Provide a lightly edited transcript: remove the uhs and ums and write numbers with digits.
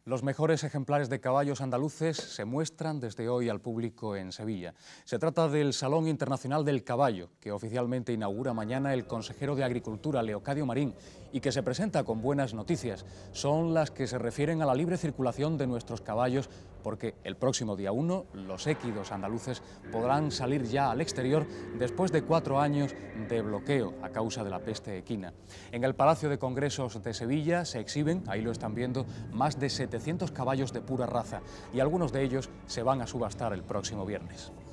Los mejores ejemplares de caballos andaluces se muestran desde hoy al público en Sevilla. Se trata del Salón Internacional del Caballo, que oficialmente inaugura mañana el consejero de Agricultura, Leocadio Marín, y que se presenta con buenas noticias. Son las que se refieren a la libre circulación de nuestros caballos, porque el próximo día 1 los équidos andaluces podrán salir ya al exterior después de 4 años de bloqueo a causa de la peste equina. En el Palacio de Congresos de Sevilla se exhiben, ahí lo están viendo, más de 700 caballos de pura raza, y algunos de ellos se van a subastar el próximo viernes.